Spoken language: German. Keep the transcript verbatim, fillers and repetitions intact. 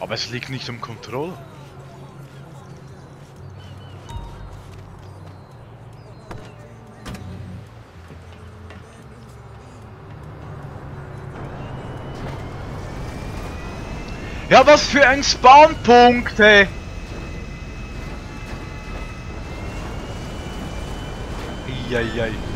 Aber es liegt nicht am Controller. Ja, was für ein Spawnpunkt, ey! Eieiei.